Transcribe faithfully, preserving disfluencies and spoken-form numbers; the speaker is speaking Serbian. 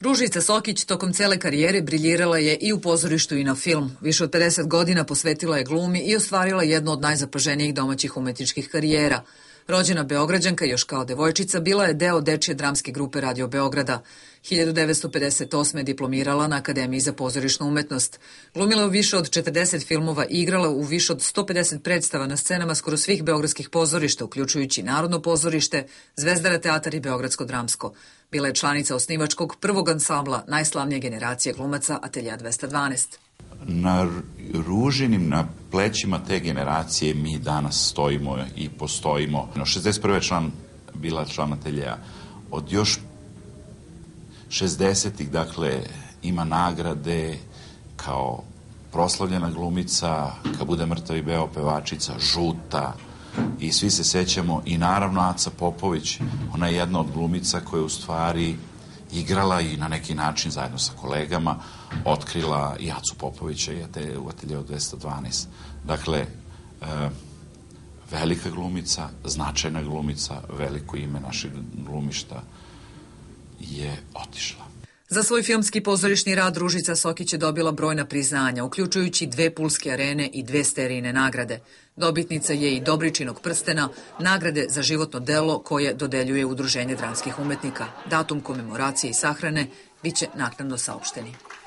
Ružica Sokić tokom cele karijere briljirala je i u pozorištu i na film. Više od pedeset godina posvetila je glumi i ostvarila jednu od najzapaženijih domaćih umetničkih karijera. Rođena Beograđanka još kao devojčica, bila je deo dečije dramske grupe Radio Beograda. hiljadu devetsto pedeset osme diplomirala na Akademiji za pozorišnu umetnost. Glumila je u više od četrdeset filmova i igrala u više od sto pedeset predstava na scenama skoro svih beogradskih pozorišta, uključujući Narodno pozorište, Zvezdara teatar i Beogradsko dramsko. Bila je članica osnivačkog prvog ansambla najslavnije generacije glumaca Ateljea dvesta dvanaest. Na Ružinim, na plećima te generacije mi danas stojimo i postojimo. šezdeset prve član bila član Ateljea. Od još šezdesetih, dakle, ima nagrade kao proslavljena glumica, Kad bude mrtav i beo pevačica, Žuta, i svi se sećamo, i naravno Aca Popović, ona je jedna od glumica koja je u stvari igrala i na neki način zajedno sa kolegama otkrila i Acu Popovića i u Ateljeu dvesta dvanaest. Dakle, e, velika glumica, značajna glumica, veliko ime našeg glumišta je otišla. Za svoj filmski pozorišni rad Ružica Sokić je dobila brojna priznanja, uključujući dve Pulske arene i dve Sterijine nagrade. Dobitnica je i Dobričinog prstena, nagrade za životno delo koje dodeljuje Udruženje dramskih umetnika. Datum komemoracije i sahrane biće naknadno saopšteni.